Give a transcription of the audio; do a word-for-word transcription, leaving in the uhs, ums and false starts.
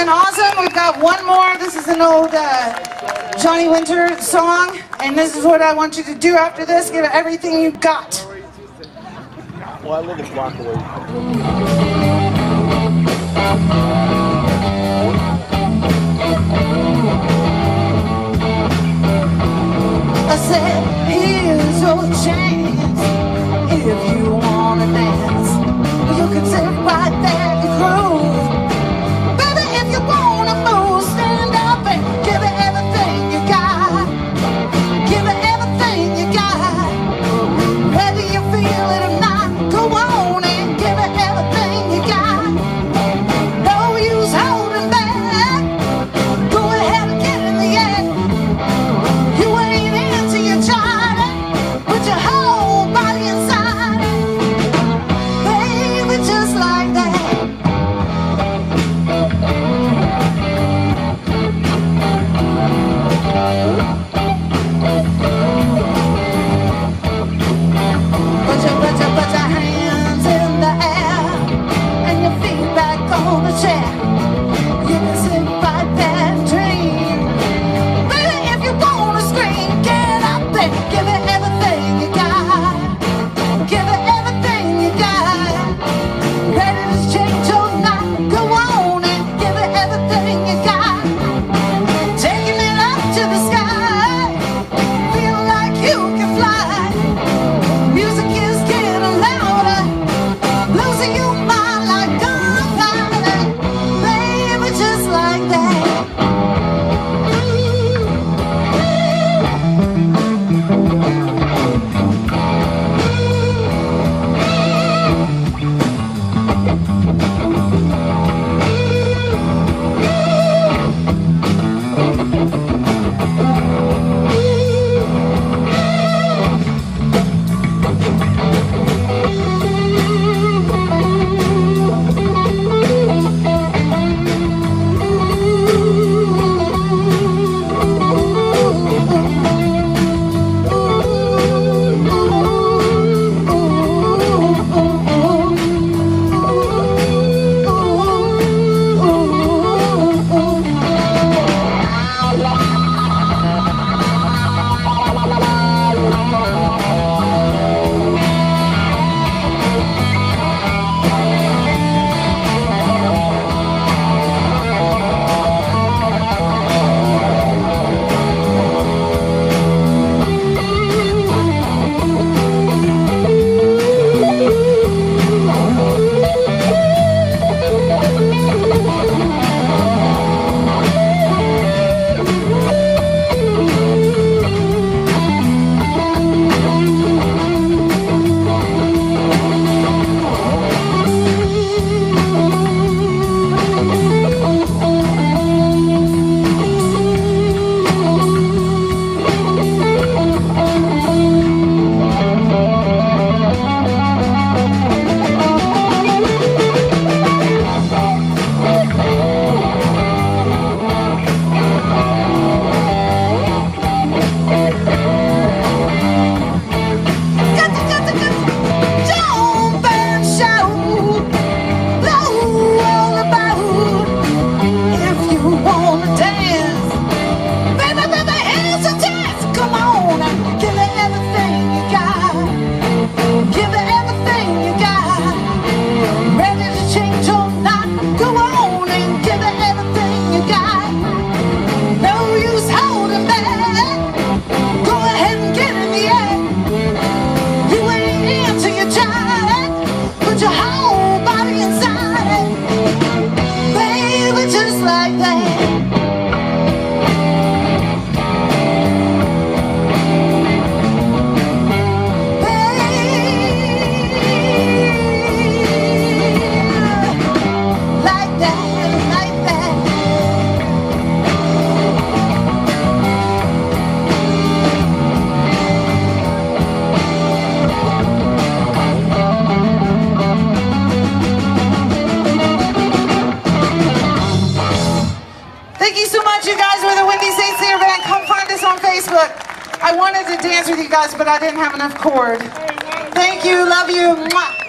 been awesome. We've got one more. This is an old uh, Johnny Winter song, and this is what I want you to do after this. Give it everything you've got. Well, I live a block away. I said, here's your chance. If you want to dance, you can sit right there and groove. Baby, if you want to move, stand up and give it everything you got. Give it everything you got. Whether you feel it or not, go on and give it everything you got. No use holding back. Go ahead and get in the act. You ain't into your child, put your whole body inside it. Baby, just like that. Put your, put your, put your hands in the air and your feet back on the chair. You can sit right there and dream. Baby, if you wanna scream, get up and give it everything you got. Give it everything you got. Ready to change or not, go on and give it everything you got. Taking it up to the sky, feel like you can fly. Music is getting louder, losing your mind like gunpowder. Baby, just like that. Jump and shout, blow all about. If you wanna dance, baby, baby, here's a chance. Come on and give it everything you got. Give it everything you got. Ready to change or not, go on and give it everything you got. No use holding back. Go ahead and get in the act. You ain't into your child, put your whole body inside it. Baby, just like that. Like that, like that. Thank you so much, you guys. We're the Wendy St band. Come find us on Facebook. I wanted to dance with you guys, but I didn't have enough chord. Thank you. Love you. Mwah.